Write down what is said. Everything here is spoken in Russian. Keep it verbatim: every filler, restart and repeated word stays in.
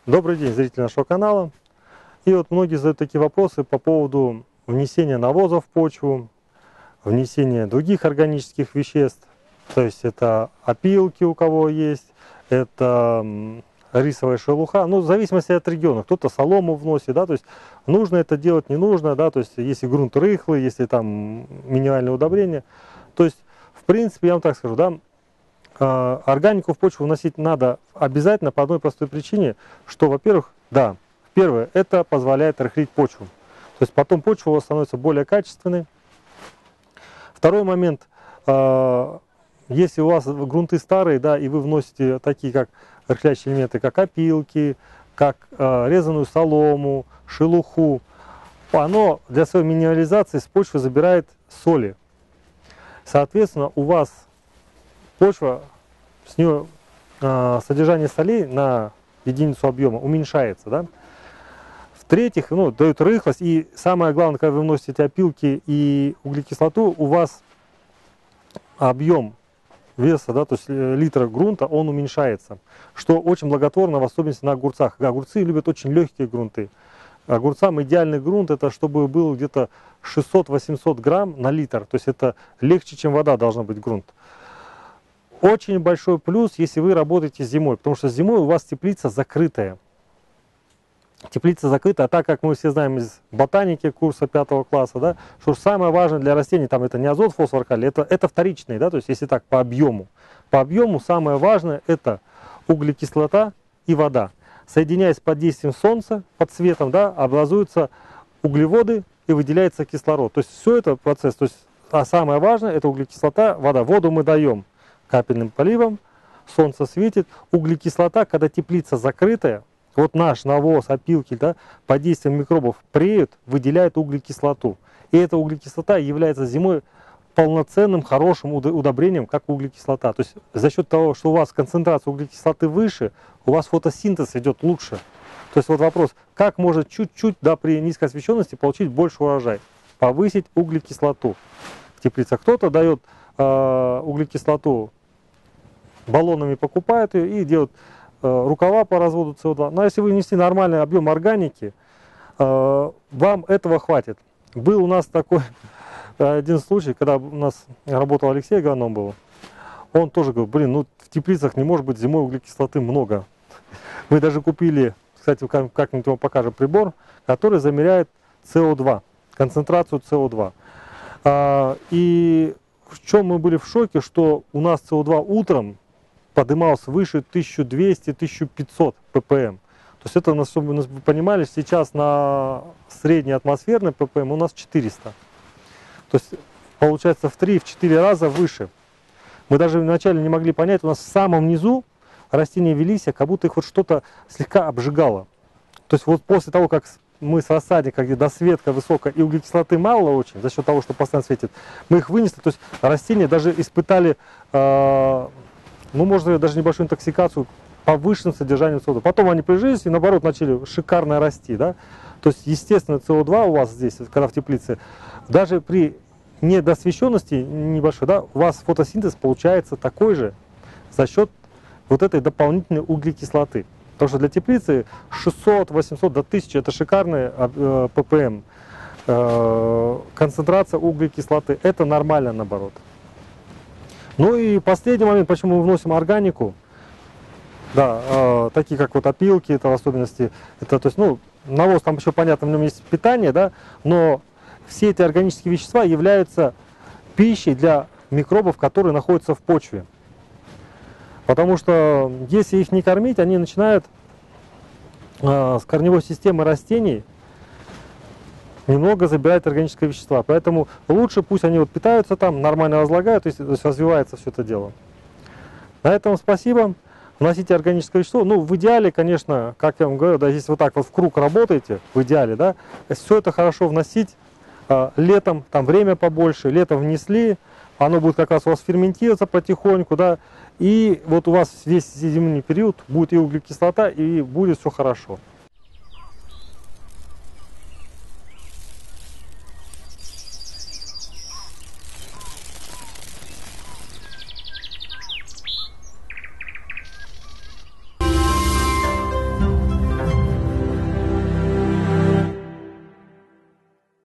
Добрый день, зрители нашего канала. И вот многие задают такие вопросы по поводу внесения навоза в почву, внесения других органических веществ. То есть это опилки у кого есть, это рисовая шелуха. Ну, в зависимости от региона. Кто-то солому вносит, да, то есть нужно это делать, не нужно, да, то есть если грунт рыхлый, если там минеральное удобрение. То есть, в принципе, я вам так скажу, да, органику в почву вносить надо обязательно по одной простой причине, что, во-первых, да, первое, это позволяет рыхлить почву. То есть потом почва у вас становится более качественной. Второй момент, если у вас грунты старые, да, и вы вносите такие как рыхлящие элементы, как опилки, как резаную солому, шелуху, оно для своей минерализации с почвы забирает соли. Соответственно, у вас почва, с нее э, содержание солей на единицу объема уменьшается. Да? В-третьих, ну, дает рыхлость. И самое главное, когда вы вносите опилки и углекислоту, у вас объем веса, да, то есть литра грунта, он уменьшается. Что очень благотворно, в особенности на огурцах. Огурцы любят очень легкие грунты. Огурцам идеальный грунт, это чтобы был где-то шестьсот-восемьсот грамм на литр. То есть это легче, чем вода должна быть грунт. Очень большой плюс, если вы работаете зимой, потому что зимой у вас теплица закрытая. Теплица закрыта, а так как мы все знаем из ботаники курса пятого класса, да, что самое важное для растений, там это не азот, фосфор, калий, это, это вторичные, да, то есть если так по объему. По объему самое важное это углекислота и вода. Соединяясь под действием солнца, под светом, да, образуются углеводы и выделяется кислород. То есть все это процесс, то есть, а самое важное это углекислота, вода. Воду мы даем капельным поливом, солнце светит, углекислота, когда теплица закрытая, вот наш навоз, опилки, да, под действием микробов преют, выделяют углекислоту. И эта углекислота является зимой полноценным, хорошим удобрением, как углекислота. То есть за счет того, что у вас концентрация углекислоты выше, у вас фотосинтез идет лучше. То есть вот вопрос, как можно чуть-чуть, да, при низкой освещенности получить больше урожай? Повысить углекислоту в теплицах. Кто-то дает э, углекислоту баллонами, покупает ее и делают э, рукава по разводу С О два. Но если вы внести нормальный объем органики, э, вам этого хватит. Был у нас такой один случай, когда у нас работал Алексей, агроном был, он тоже говорил, блин, ну в теплицах не может быть зимой углекислоты много. Мы даже купили, кстати, как-нибудь вам покажем прибор, который замеряет С О два, концентрацию С О два. А, и в чем мы были в шоке, что у нас С О два утром поднимался выше тысяча двести — тысяча пятьсот ppm. То есть это, чтобы вы понимали, сейчас на средней атмосферной ppm у нас четыреста. То есть получается в три-четыре раза выше. Мы даже вначале не могли понять, у нас в самом низу растения вели себя, как будто их вот что-то слегка обжигало. То есть вот после того, как мы с рассадника, где досветка высокая и углекислоты мало очень, за счет того, что постоянно светит, мы их вынесли, то есть растения даже испытали, э, ну, можно даже небольшую интоксикацию повышенным содержанием С О два. Потом они прижились и, наоборот, начали шикарно расти, да. То есть, естественно, С О два у вас здесь, когда в теплице, даже при недосвещенности небольшой, да, у вас фотосинтез получается такой же за счет вот этой дополнительной углекислоты. Потому что для теплицы шестьсот-восемьсот до тысячи это шикарные э, ppm. Э, концентрация углекислоты это нормально, наоборот. Ну и последний момент, почему мы вносим органику. Да, э, такие как вот опилки, это в особенности, это, то есть, ну, навоз, там еще понятно, в нем есть питание, да, но все эти органические вещества являются пищей для микробов, которые находятся в почве. Потому что если их не кормить, они начинают э, с корневой системы растений немного забирать органические вещества. Поэтому лучше пусть они вот питаются там, нормально разлагают, то есть, то есть развивается все это дело. На этом спасибо. Вносите органическое вещество. Ну, в идеале, конечно, как я вам говорю, да, если вот так вот в круг работаете, в идеале, да, все это хорошо вносить э, летом, там время побольше, летом внесли, оно будет как раз у вас ферментироваться потихоньку, да, и вот у вас весь зимний период будет и углекислота, и будет все хорошо.